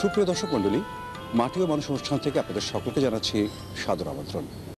সুপ্রিয় দর্শক মণ্ডলী, মাটি ও মানুষ অনুষ্ঠান থেকে আপনাদের সকলকে জানাচ্ছি সাদর আমন্ত্রণ।